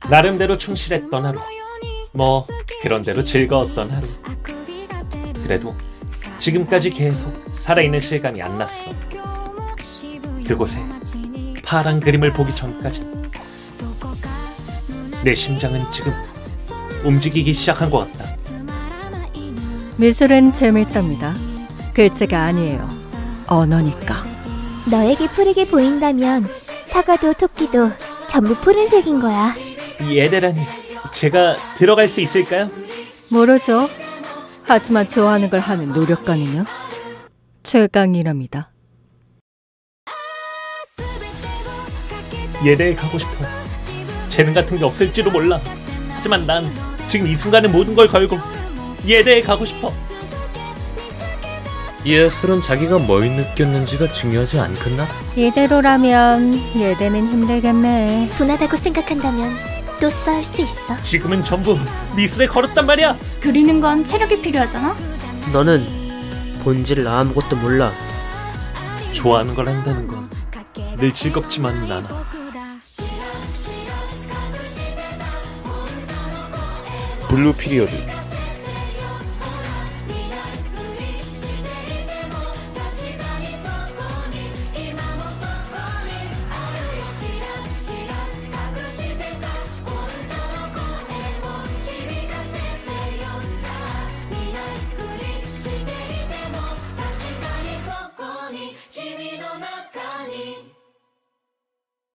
나름대로 충실했던 하루. 뭐 그런대로 즐거웠던 하루. 그래도 지금까지 계속 살아있는 실감이 안 났어. 그곳에 파란 그림을 보기 전까지. 내 심장은 지금 움직이기 시작한 것 같다. 미술은 재밌답니다. 글자가 아니에요. 언어니까. 너에게 푸르게 보인다면 사과도 토끼도 전부 푸른색인 거야. 이 에데라니, 제가 들어갈 수 있을까요? 모르죠. 하지만 좋아하는 걸 하는 노력가는요. 최강이랍니다. 예대에 가고 싶어. 재능 같은 게 없을지도 몰라. 하지만 난 지금 이 순간에 모든 걸 걸고 예대에 가고 싶어. 예술은 자기가 뭘 느꼈는지가 중요하지 않겠나? 이대로라면 예대는 힘들겠네. 분하다고 생각한다면 또 싸울 수 있어. 지금은 전부 미술에 걸었단 말이야. 그리는 건 체력이 필요하잖아? 너는 본질 아무것도 몰라. 좋아하는 걸 한다는 건 늘 즐겁지만은 않아. 블루 피리어드